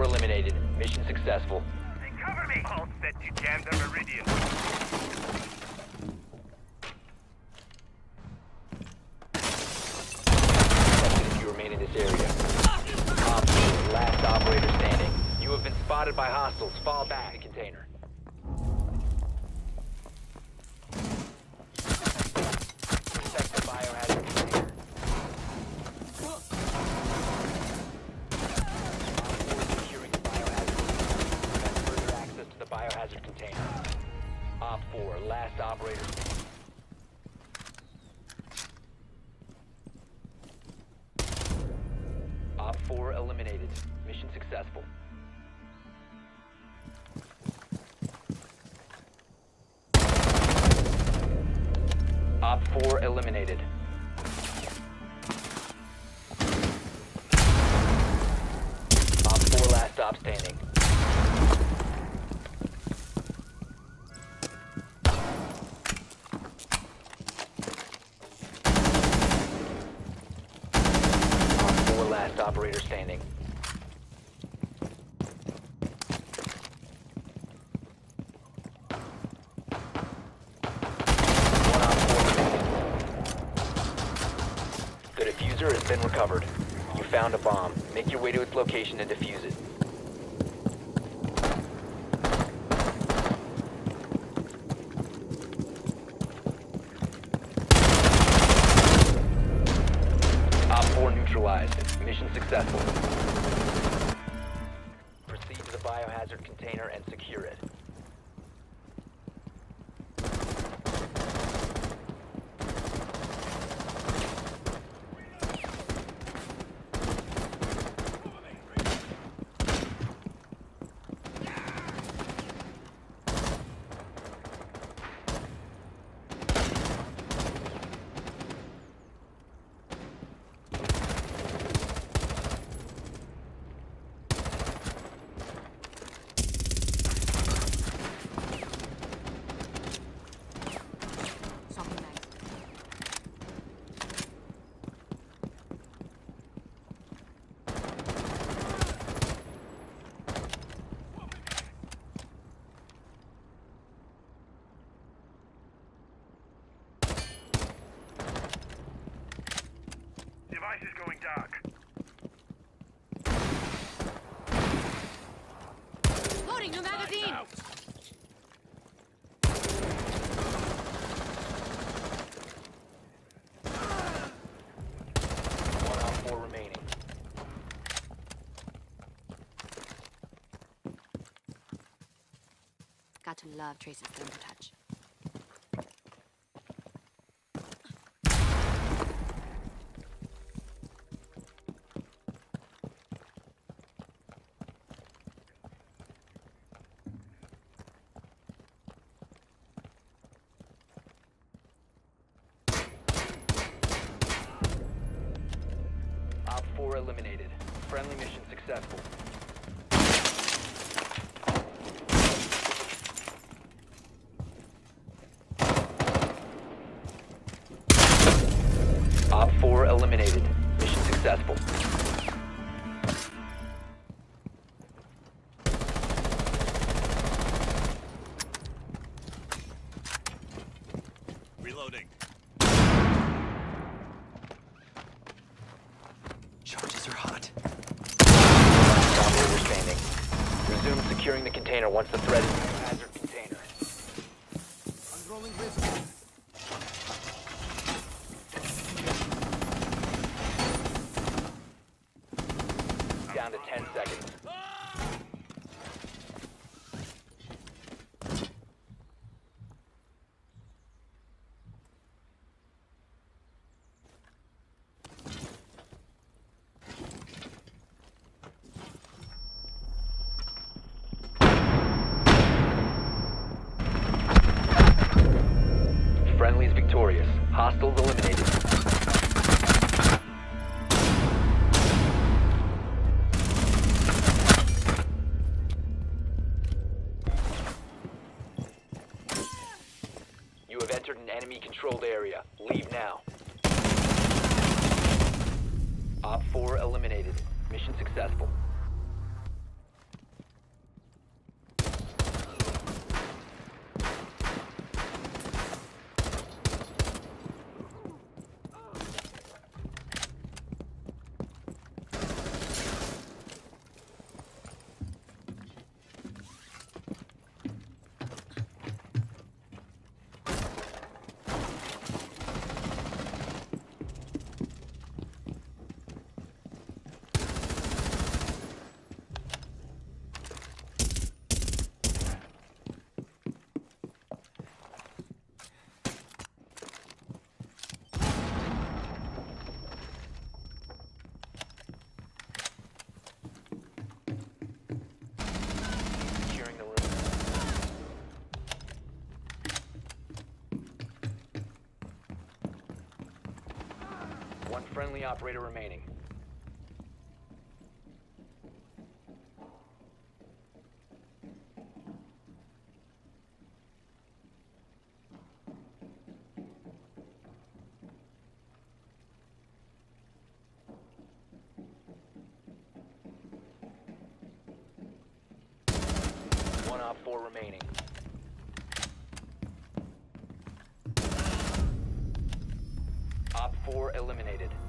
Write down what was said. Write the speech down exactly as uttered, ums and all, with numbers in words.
eliminated. Mission successful. Hey, cover me! All set to jam the Meridian. If you remain in this area. Op four, last operator standing. You have been spotted by hostiles. Fall back. Container. Protect the biohazard container. Op four is securing the biohazard container. Prevent further access to the biohazard container. Op four, last operator standing. Op four eliminated. Mission successful. Op four eliminated. Op four last stop standing. Op four last operator standing. The diffuser has been recovered. You found a bomb. Make your way to its location and defuse it. Op four neutralized. Mission successful. Proceed to the biohazard container and secure it. Device is going dark. Loading new magazine! One op four remaining. Got to love Trace's thermal touch. Op four eliminated. Friendly mission successful. Op four eliminated. Mission successful. Reloading. Charges are hot. Last operator standing. Resume securing the container once the threat is in the hazard container. Unrolling risk. Down to ten seconds. Friendly's victorious. Hostiles eliminated. You have entered an enemy-controlled area. Leave now. Op four eliminated. Mission successful. One friendly operator remaining. One op four remaining. Op four eliminated.